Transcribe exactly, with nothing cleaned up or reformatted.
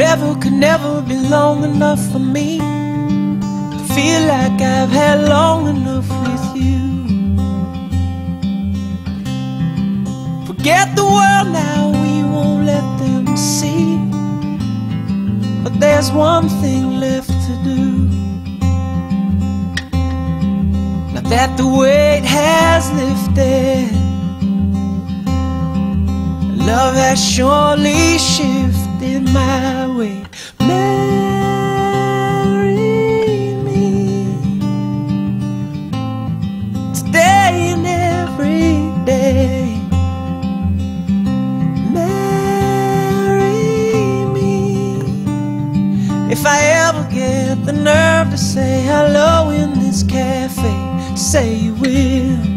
forever could never be long enough for me to feel like I've had long enough with you. Forget the world now, we won't let them see. But there's one thing left to do. Now that the weight has lifted, love has surely shifted my way. Marry me today and every day. If I ever get the nerve to say hello in this cafe, say you will.